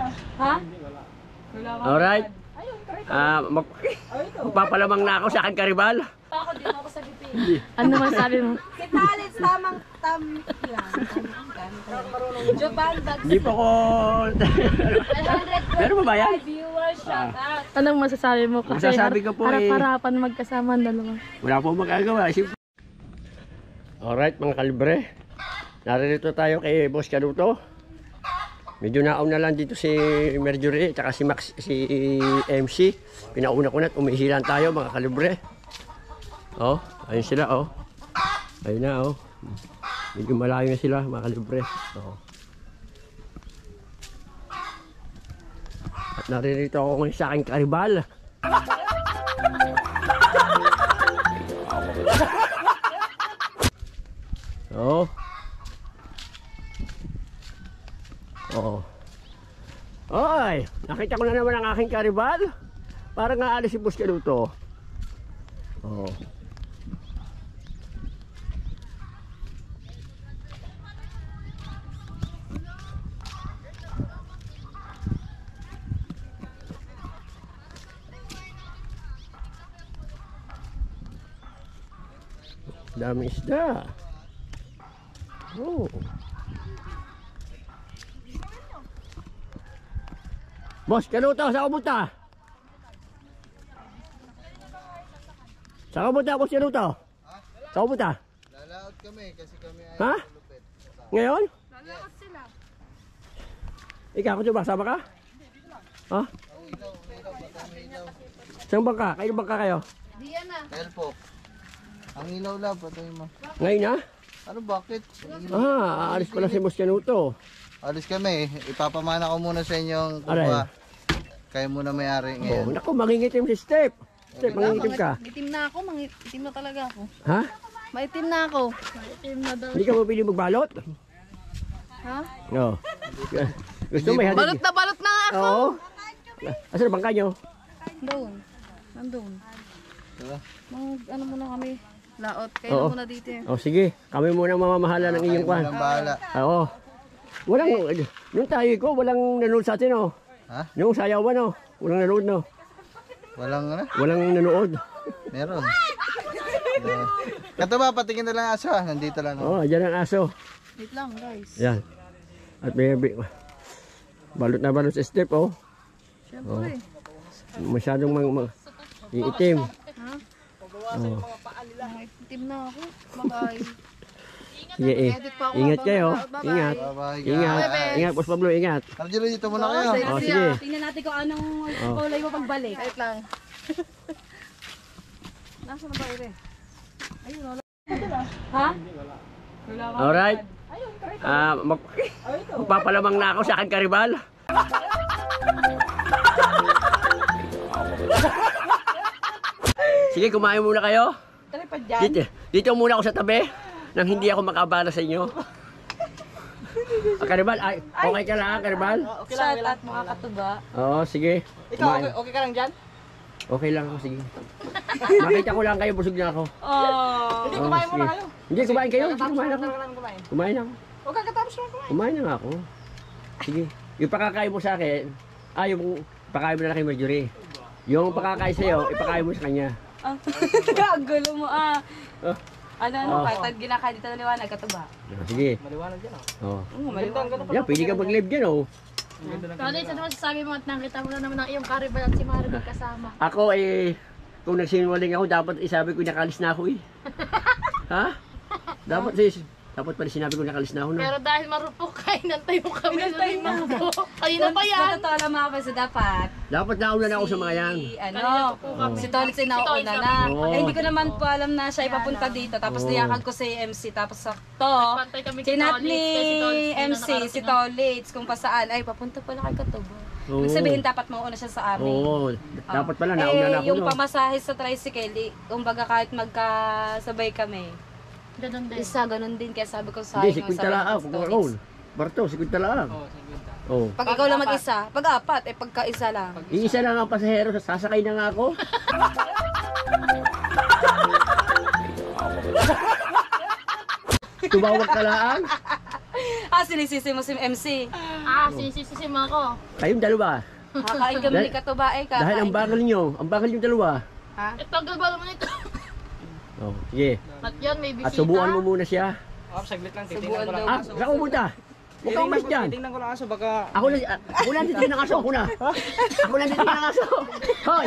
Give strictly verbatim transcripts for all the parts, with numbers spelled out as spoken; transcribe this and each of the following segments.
Ha? Alright. Ah, mag magpapalamang na ako sa akin karibal. Ako din ako sa bibig. Ano naman sabi mo? Si Talents tamang tamik lang. Japan bag. Hindi pa ko... Meron ba ba yan? Viewers, shout out. Anong masasabi mo? Kasi Masasabi ko po eh- harap-harapan magkasama ang dalawa. Wala po magagawa. Simple. Alright mga kalibre. Naririto tayo kay Boss Canuto. Medyo naon na lang dito si Mercury at si Max, si M C. Pinauna ko na at umisilan tayo mga kalibre. Oh, ayun sila oh. Ayun na oh. Medyo malayo na sila mga kalibre. Oh. At naririto ako ngayon sa aking karibal. Oh. Oo. Oy, nakita ko na naman ang aking karibal. Parang aalis si Boss Canuto. Oo. Dami isda. Oh. Boss Canuto, saan ka punta? Saan ka punta, Boss Canuto? Saan ka punta? Lalaot kami kasi kami ay Ha? lupit. Ngayon? Lalaot sila. Ikaw, ko ba? Sama ka? Ha? Ang ilaw, ang ilaw, baka may ilaw. Saan bangka? Kayo bangka kayo? Diyan na. Dahil po, ang ilaw lang, patay mo. Ngayon na? Ano, bakit? Ah, aalis pala si Boss Canuto. Alis kami, ipapamana ko muna sa inyong Aray. kuha. Kayo muna may-ari Oh, ngayon. naku, mangingitim si Step. Step, mangingitim ka. Itim na ako, mangitim na talaga ako. Ha? Maitim na ako. Maitim na daw. Hindi ka mabili magbalot? Ha? Oo. Gusto mo may hadid? Balot na balot na nga ako. Oo. Asan ang bangka nyo? Doon. Nandun. Diba? Mag ano muna kami. Laot. Kayo Oo. na muna dito eh. Oh, sige. Kami muna ang mamamahala ng inyong Kayo kwan. muna ang bahala. Oo. Walang, nung tayo ko, walang nanood sa atin, oh. Ha? Yung sayawan, oh. Walang nanood, no. Walang ano? Walang nanood. Meron. Uh, Kato ba, patingin na lang aso ha. Nandito lang. Oo, oh, dyan ang aso. Wait lang guys. Yan. At may, may balot na balot sa Step, oh. Siyempre. Masyadong mang, mang iitim. Ha? Oh. Maitim na ako. Bye-bye. Sige, eh. Edit pa ako. Ingat kayo. Bye-bye. Ingat. Bye-bye. Ingat. Bye-bye. Ingat, Boss Pablo, ingat. Arjelo, dito muna kayo. Oh, sige. Tingnan natin kung anong Oh. kulay mo pagbalik. Wait lang. Nasaan na ba ire? Ayun, wala. Ha? Alright. Ah, mag magpapalamang na ako sa akin karibal. Sige, kumain muna kayo. Dito, dito muna ako sa tabi nang hindi ako makabala sa inyo. Ah, karibal, ay, okay ka lang, karibal? Shout out mga katuba. Oo, sige. Ikaw, Kumain. okay, okay ka lang dyan? Okay lang ako, sige. Nakita ko lang kayo, busog na ako. Oh. Hindi, Oo, kumain muna sige. kayo. Hindi, kumain kayo. Hindi, kumain ako. Kumain lang kumain. Kumain ako. Huwag kang katapos lang kumain. Kumain na nga ako. Sige. Yung pakakain mo sa akin, ah, yung pakain mo na lang kay Marjorie. Yung pakakain sa'yo, ipakain mo sa kanya. Ah, ang gulo mo ah. Oh. Ano ano, Oh. kahit ginakain dito na liwanag, katuba. Ah, sige. Maliwanag dyan ah. Oh. Oo, maliwanag. Yeah, pwede ka mag-live dyan, oh. College, ano masasabi mo at nakita mo na naman ang iyong karibal at si Mari magkasama? Ako, eh, kung nagsinungaling ako, dapat isabi ko nakalis na ako, eh. Ha? Dapat, sis. Dapat pala sinabi ko nakalis na ako, no? Pero dahil marupok ka, inantay mo kami sa limbo. Kanina pa yan. Totoo lang mga kasi dapat. Dapat nauna na ako sa mga yan. Si, ano, Kanina pa po kami. si Tolitz ay nauna Tolitz na. Oo. Eh, hindi ko naman po alam na siya ipapunta dito. Tapos Oo. niyakag ko si M C. Tapos sakto, Pantay kami chinat kay ni Tolitz, kasi Tolitz din M na C, nakarating si na. Tolitz, kung pa saan. Ay, papunta pala kay Katubo. Oo. Ibig sabihin, dapat mauna siya sa amin. Oo. Dapat pala, nauna eh, na ako, yung no? pamasahe sa tricycle, eh, kumbaga kahit magkasabay kami, Ganun din. isa, ganun din. Kaya sabi ko sa Hindi, si Quinta lang. Kung ako, Barto, si Quinta lang. Oo, sige. Oh. Pag ikaw lang mag-isa, pag apat, eh pagka isa lang. Iisa lang ang pasahero, sasakay na nga ako. Tumawag ka lang. Ah, sinisisi mo si M C. Ah, sisisisim ako. Kayong dalawa. Kakain kami ni Katubae. Dahil ang bakal nyo, ang bakal yung dalawa. Ha? Ito, gaba naman ito. Oh, sige. At yan, may bisita. At subukan mo muna siya. Oh, saglit lang, Subuan titingnan ko lang. daw. Ah, saan ka pupunta? Huwag kang umalis dyan. Titingnan ko lang aso, baka... Ako lang, ah, ako lang titingin ng aso, ako na. Ako lang titingin ng aso. Hoy!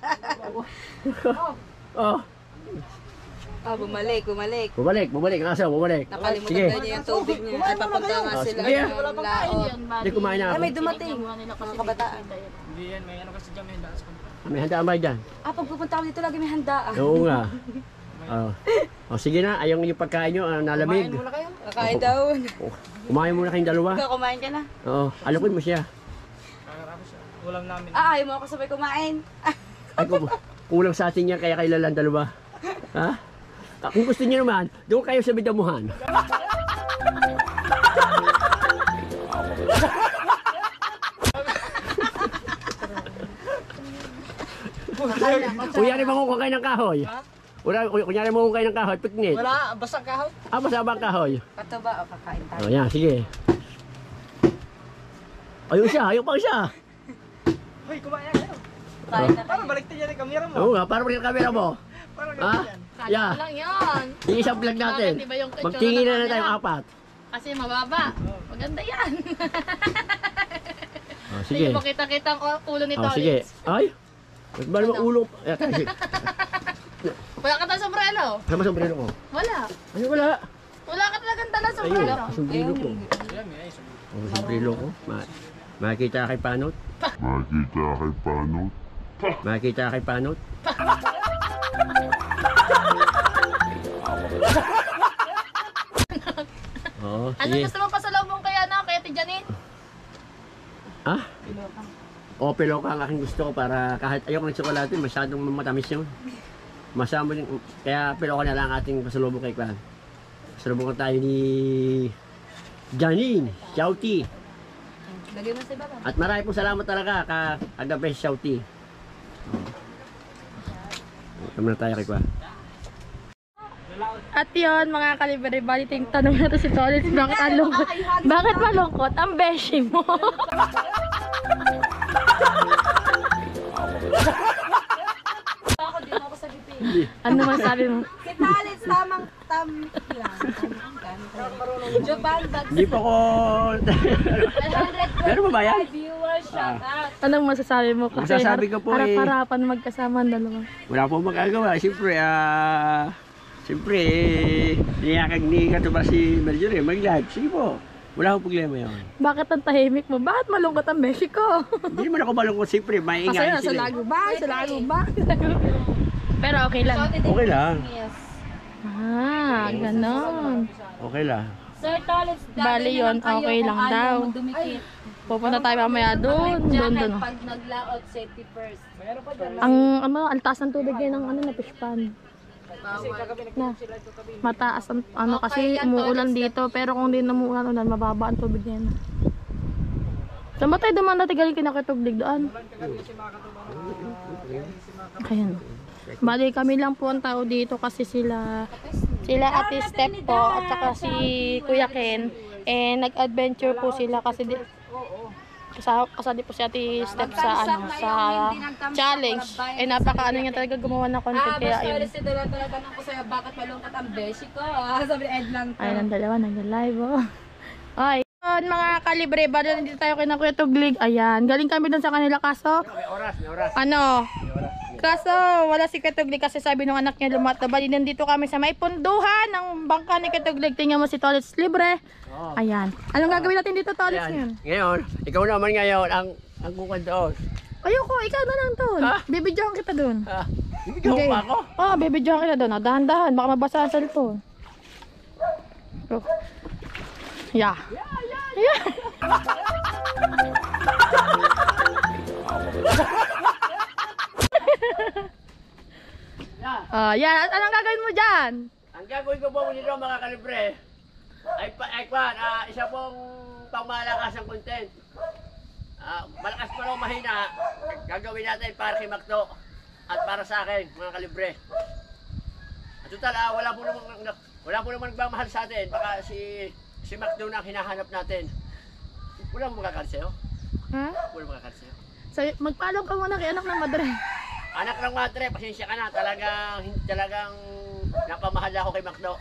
Oh, Ah, bumalik, bumalik. bumalik, bumalik ang aso, bumalik. Nakalimutan Sige. daw niya yung tubig niya. Ay, papunta nga Oh, sila sige. ng Ayun laot. yan, bali. Hindi, kumain na ako. Ay, may dumating. Tinignan nila kasi Mga kabataan. may bisita yan. Hindi yan, may ano kasi dyan, may handa sa kanila. May handaan ba dyan? Ah, pag pupunta ako dito, lagi may handaan. Oo nga. Oh. Oh, sige na, ayaw yung pagkain nyo, ah, nalamig. Kumain muna kayo. Kakain daw. Oh, kumain muna kayong dalawa. Ikaw, kumain ka na. Oo, alukin mo siya. Kakarapos siya. Ulam namin. Ah, ayaw mo ako sabay kumain. Ay, kung, kulang sa atin yan, kaya kayo lalang dalawa. Ha? Ah, kung gusto niyo naman, doon kayo sa bidamuhan. Kunyari mo kung kayo ng kahoy. Wala, kunyari mo kung kayo ng kahoy, picnic. Wala, basta kahoy. Ah, basta ba ang kahoy? Katuba, o kakain tayo. O yan, sige. Ayun siya, ayun pa siya. Hoy, kumain na kayo. Kain na Parang tayo. balik yan yung kamera mo. Oo nga, para rin kamera mo. Parang Ha? ganyan. Kaya Yeah. ko lang yan. Yung isang vlog natin. Bakit iba yung itsura Magtingin na ng na tayong camera? apat. Kasi mababa. Maganda yan. O, Sige. sige. Hindi mo kita-kita ang ulo ni O, sige. Tolitz. Ay, bali mo ulo. Eh, kasi, Wala ka tayong sombrero. sama sombrero ko. Wala. Ay, wala. Wala ka talagang dala Ayun, sombrero. sombrero ko. Ayan, may ayos. Oh, sombrero ko. Ma makikita kay Panot. Makita kay Panot. Makikita kay Panot. Oo, Ano sige. gusto mo pasalubong kaya na kaya ti Janine? Ah? O, piloka ang aking gusto ko para kahit ayoko ng tsokolate, masyadong matamis yun. Masama din, kaya piloka na lang ang ating pasalubong kay Kwan. Pasalubong tayo ni Janine, Shouty. Lagyan mo sa iba. At marami pong salamat talaga ka Agape Shouty. Kami na tayo kay Kwan. At yun, mga kalibre, baliting tanong natin si Tolitz, bakit ang lungkot? Bakit malungkot? Ang beshi mo. Ako, di mo ako sa bibig. Ano man sabi mo? Si Talits, tamang tam lang. Joban, bag Hindi pa ko... Meron ba ba yan? viewers, shout out. Anong masasabi mo? Kasi Masasabi ko po eh- harap-harapan magkasama ang dalawa. Wala po magagawa. Siyempre, ah... Siyempre, eh... Niyakag ni Katuba si Mercury. Mag-live. Sige po. Wala akong problema yun. Bakit ang tahimik mo? Bakit malungkot ang beshi ko? Hindi naman ako malungkot. Siyempre, Kasi maingay nasa sila. eh. lago ba? Sa lago ba? Pero okay lang. Okay lang. Yes. Ah, ganon. Okay lang. Sir Talits, Bali yun, okay lang daw. Dumikit. Pupunta tayo mamaya doon. Doon, doon. Pag naglaot, safety first. Ang ano, altas ng tubig yan ng ano na fish pond. Na, mataas ang ano kasi umuulan dito pero kung di namuulan ulan mababa ang tubig niyan. Saan ba tayo dumaan natin galing kinakituglig doon? Ayun. Bali kami lang po ang tao dito kasi sila sila Ate Step po at saka si Kuya Ken eh nag-adventure po sila kasi di, Kasama, kasali po si Ate Step sa ano sa challenge. Eh napaka ano niya talaga gumawa ng content Ah, kaya basta ayun. ulit si Dula talaga nang ko sa'yo, bakit malungkot ang beshi ko? Ah, sabi ni Ed lang to. Ayun ang dalawa nag-live oh. Ay, yun, mga kalibre, bali nandito tayo kay na Kuya Tuglig. Ayan, galing kami doon sa kanila kaso May oras, may oras. ano? Kaso wala si Kuya Tuglig kasi sabi ng anak niya lumat. Bali nandito kami sa may punduhan ng bangka ni Kuya Tuglig. Tingnan mo si Tolitz libre. Oo. Ayan. Anong gagawin natin dito Tolitz ngayon? Ayan. Ngayon, ikaw naman ngayon ang ang kukad doon. Ayoko, ikaw na lang doon. Ha? Bibidyohan kita doon. Ah, ibigyan mo pa ako? Oh, bibidyohan kita doon. Oh, dahan-dahan, baka mabasa ang cellphone. Oh. Yeah. Yeah. Ah, yan. At anong gagawin mo dyan? Ang gagawin ko po dito mga kalibre ay, pa, ay kwan, ah, isa pong pangmalakas ng content. Ah, malakas pa lang mahina, gagawin natin para kay Makto at para sa akin mga kalibre. At total, ah, wala po namang wala po namang nagmamahal sa atin, baka si si Makto na ang hinahanap natin. Wala mo makakal sa'yo? Ha? Wala makakal sa'yo? So, magpaalam ka muna kay anak ng madre. Anak ng madre, pasensya ka na. Talagang, talagang napamahal ako kay Macdo.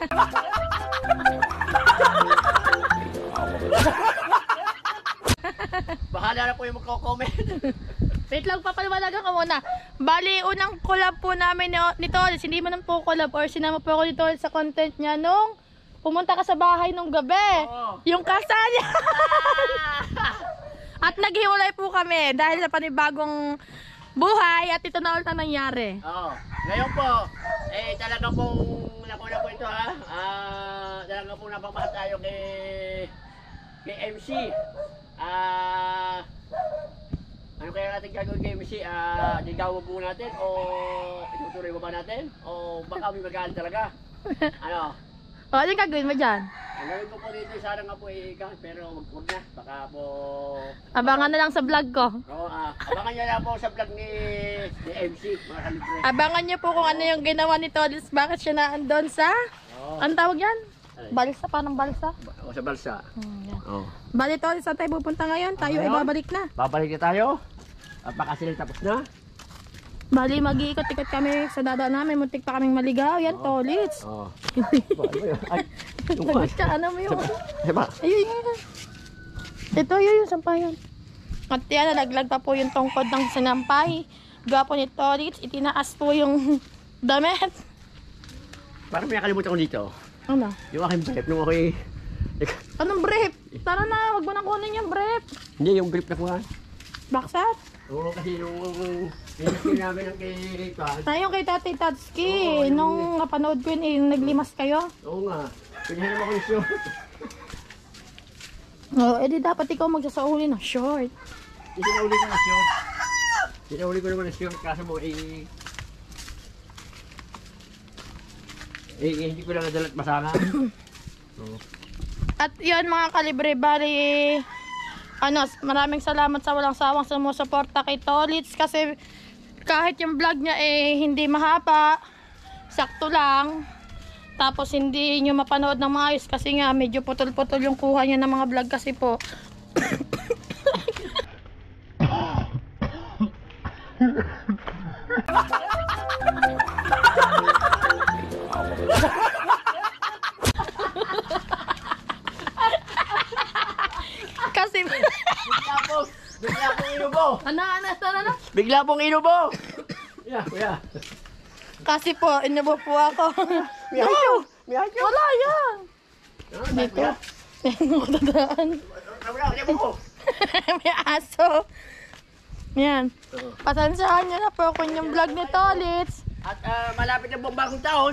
Bahala na po yung magko-comment. Wait lang, papaliwalagan ka muna. Bali, unang collab po namin ni, ni Tolis, hindi mo nang po collab or sinama po ako ni Tolis sa content niya nung pumunta ka sa bahay nung gabi. Oo. Yung kasal niya. At naghiwalay po kami dahil sa panibagong buhay at ito na ulit ang nangyari. Oo. Ngayon po, eh talagang pong nakuna po ito ha. Ah, talagang pong napamahal tayo kay kay M C. Ah, ano kaya natin gagawin kay M C? Ah, ligawan po natin o itutuloy mo ba natin? O baka may magalit talaga? Ano? O, ano yung gagawin mo dyan? Ang gawin ko po dito, sana nga po iikan, pero magpur na. Baka po... Abangan na lang sa vlog ko. Oo, ah, abangan nyo na po sa vlog ni, ni M C, mga kalibre. Abangan niyo po kung ano yung ginawa ni Tolis, bakit siya naandun sa... Oo. Anong tawag yan? Balsa, parang balsa? O sa balsa. Hmm, yan. Oo. Bali Tolis, saan tayo pupunta ngayon? Tayo ay Ngayon? babalik na. Babalik na tayo. At baka sila tapos na. Bali, mag-iikot-ikot kami sa dada namin. Muntik pa kaming maligaw. Yan, Tolis. Oo. Ay, yung Lagot ka, ano mo yun? Diba? Ayun, yun. Ito, yun, yung sampayan. At yan, nalaglag pa po yung tungkod ng sinampay. Gwapo ni Tolis, itinaas po yung damit. Parang may nakalimutan ko dito. Ano? Yung aking brief, nung ako'y... Anong brief? Tara na, wag mo nang kunin yung brief. Hindi, yung brief na kuha. Baksat? Oo, kasi nung... Pinagkin namin ang kay Kwan. Tayo kay Tatay Tatsuki. Oo, yun Nung napanood ko yun, eh, naglimas kayo. Oo nga. Pinahanap ako yung short. Oo, edi dapat ikaw magsasauli ng short. Sinauli ko na short. Sinauli ko naman na short kaso mo eh... Eh, eh, hindi ko lang nadalat masanga. Oo. At yun mga kalibre, bali, ano, maraming salamat sa walang sawang sumusuporta kay Tolits kasi kahit yung vlog niya eh hindi mahaba, sakto lang, tapos hindi nyo mapanood ng maayos kasi nga medyo putol-putol yung kuha niya ng mga vlog kasi po. Kasi Bigla po! Bigla pong inubo! ano, ano, ano, ano? Bigla pong inubo! Yeah, kuya. Kasi po, inubo po ako. Miyaw! Miyaw! Wala yan. Ano, Dito. kuya? Tingnan ko dadaan. Wala, wala po. May aso. Yan. Pasensyahan nyo na po kung yung vlog ni Tolits. At ah, malapit na pong bagong taon.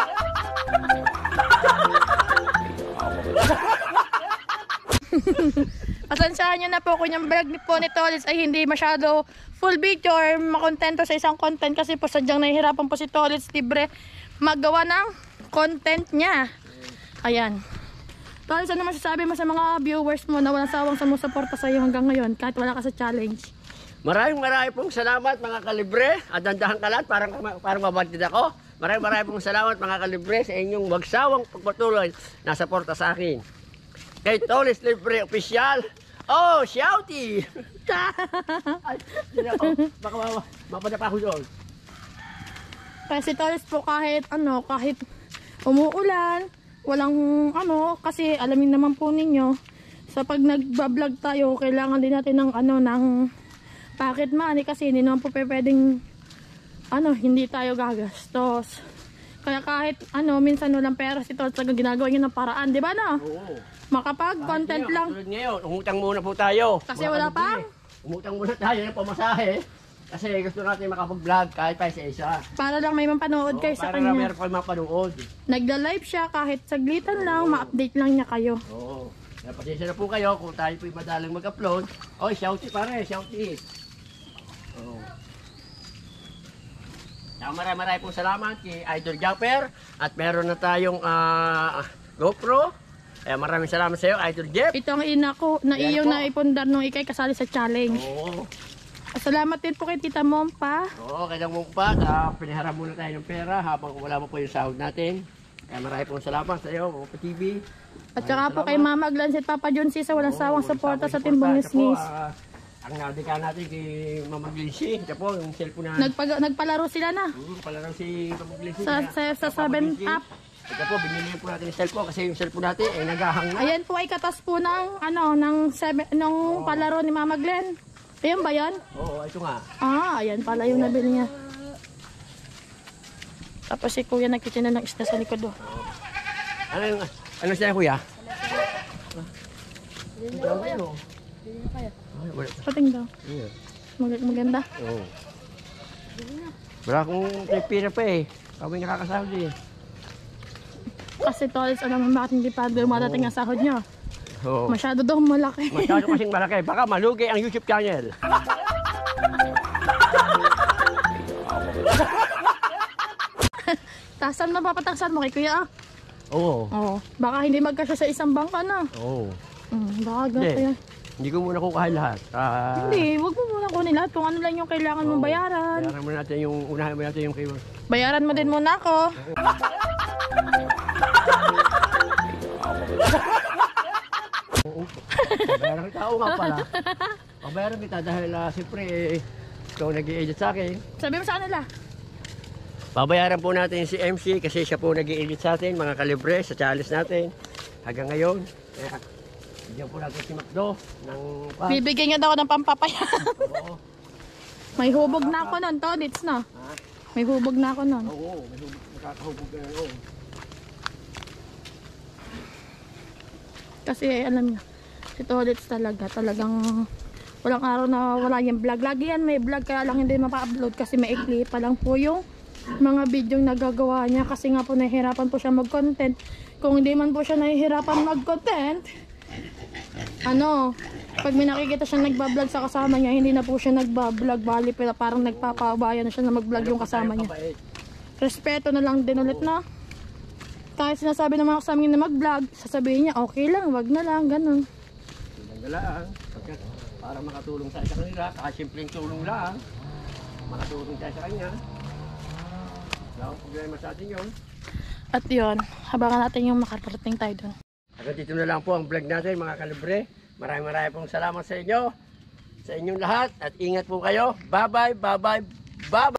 Pasensyahan nyo na po kung yung vlog ni po ni Tolits ay hindi masyado full video or makontento sa isang content kasi po sadyang nahihirapan po si Tolits libre magawa ng content niya. Ayan. Tolits, ano masasabi mo sa mga viewers mo na walang sawang sumusuporta sa iyo hanggang ngayon kahit wala ka sa challenge? Maraming maraming pong salamat mga kalibre. At dandahan ka lang, parang, parang mabatid ako. Maraming maraming pong salamat mga kalibre sa inyong magsawang pagpatuloy na suporta sa akin. Kay Tolits Libre Official. Oh, shouty! Ay, yun ako. Baka ma- mapadapa ako doon. Kasi Tolits po kahit ano, kahit umuulan, walang ano, kasi alamin naman po ninyo, sa pag nagbablog tayo, kailangan din natin ng ano, ng pocket money kasi hindi naman po pwedeng ano, hindi tayo gagastos. Kaya kahit ano, minsan walang pera si Tolits, ginagawa niya ng paraan, di ba na? Oo. Makapag-content Ngayon, lang. tulad ngayon, umutang muna po tayo. Kasi Mga wala kalibre. Umutang muna tayo ng pamasahe. Kasi gusto natin makapag-vlog kahit pa isa-isa. Para lang may mapanood kayo sa para na kanya. meron kayo mapanood. Nagda-live siya kahit saglitan lang, ma-update lang niya kayo. Oo. Kaya pasensya na po kayo kung tayo po'y madalang mag-upload. Oy, shouty pare, shouty. Oo. Kaya maraming pong salamat kay Idol Japper. At meron na tayong ah, GoPro. Kaya maraming salamat sa iyo, Idol Jeff. Ito ang ina ko, na Yan iyong po. naipundar nung ikay kasali sa challenge. Oo. Salamat din po kay Tita Mompa. Oo, kaya mo pa, uh, pinaharap muna tayo ng pera habang wala mo po yung sahod natin. Kaya marami pong salamat sa iyo, Mompa T V. At saka po kay Mama Glans at Papa John C sa walang sawang suporta sa Timbong Ito po, Nisnis. ah, ang nadika natin kay Mama Glincy. Ito po, yung cellphone na. Nagpag nagpalaro sila na Hmm, pala lang si Mama Glincy. sa sa, sa seven up. Ito po, binili po natin yung cellphone kasi yung cellphone natin ay naghahang na. Ayan po ay katas po ng ano ng seven ng palaro ni Mama Glenn. Ayan ba 'yan? Oo, ito nga. Ah, ayan pala yung nabili niya. Tapos si Kuya nagtitinda ng isda sa likod do. Ano yung, ano siya kuya? Pating daw. Yeah. Mag maganda. Oo. Wala akong pera pa eh. Kami nakakasahod eh. Kasi tolls, alam mo bakit hindi pa dumadating ang sahod niyo? Oo. Masyado daw malaki. Masyado kasing malaki. Baka malugi ang YouTube channel. Tasan na papataksan mo kay Kuya ah. Oo. Oo. Baka hindi magkasya sa isang bangka na. Oo. Hmm, baka Hindi. ganito yan. Hindi ko muna kukain lahat. Ah, Hindi, wag mo muna kunin lahat kung ano lang yung kailangan mong bayaran. Bayaran mo natin yung, unahin mo natin yung kayo. Bayaran mo din muna ako. Oo. Bayaran kita. Oo nga pala. Pabayaran kita dahil uh, siyempre eh, ikaw nag-i-edit sa akin. Sabi mo sa kanila. Pabayaran po natin si M C kasi siya po nag-i-edit sa atin, mga kalibre, sa challenge natin. Hanggang ngayon, kaya bigyan po natin si Macdo ng pan. Bibigyan niya daw ako ng pampapaya. Oo. May hubog na ako nun, Todits na. Ha? May hubog na ako nun. Oo, may hubog, makakahubog ka na noon. Kasi alam niya, si Todits talaga, talagang walang araw na wala yung vlog. Lagi yan may vlog, kaya lang hindi mapa-upload kasi maikli pa lang po yung mga videong nagagawa niya. Kasi nga po nahihirapan po siya mag-content. Kung hindi man po siya nahihirapan mag-content, ano, pag may nakikita siya nagbablog sa kasama niya, hindi na po siya nagbablog. Bali, pero parang nagpapabayan na siya na mag-vlog yung kasama niya. Mabait. Respeto na lang din ulit na. Kahit sinasabi ng mga kasama niya na mag-vlog, sasabihin niya, okay lang, wag na lang, ganun. Galaan, pagkat para makatulong tayo sa kanila, kahit simpleng tulong lang, makatulong tayo sa kanya. Wala akong problema sa atin yun. At yun, habangan natin yung makarating tayo dun. Hanggang dito na lang po ang vlog natin mga kalibre. Maraming maraming pong salamat sa inyo, sa inyong lahat at ingat po kayo. Bye bye, bye bye, bye bye.